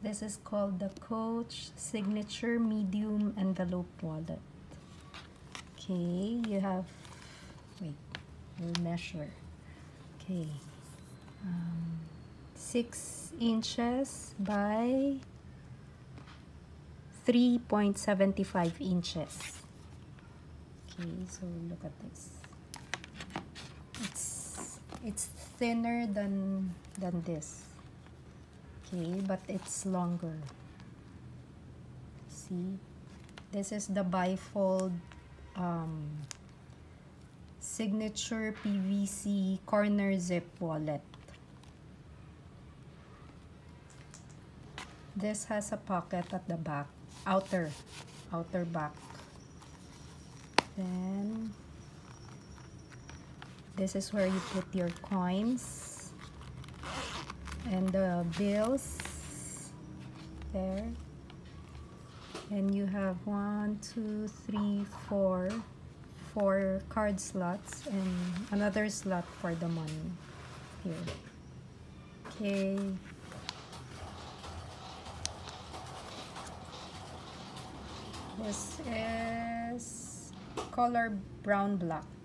This is called the Coach Signature Medium Envelope Wallet. Okay, you have, wait, we'll measure. Okay, 6 inches by 3.75 inches. Okay, so look at this. It's thinner than this. Okay, but it's longer. See, this is the bifold signature PVC corner zip wallet. This has a pocket at the back, outer back. Then this is where you put your coins and the bills there. And you have 1, 2, 3, 4 card slots and another slot for the money here. Okay. This is color brown black.